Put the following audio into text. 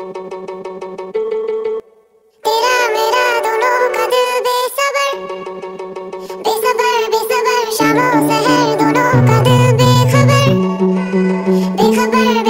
तेरा मेरा दोनों का दिल बेसबर, बेसबर बेसबर, शामों सहर दोनों का दिल बेखबर, बेखबर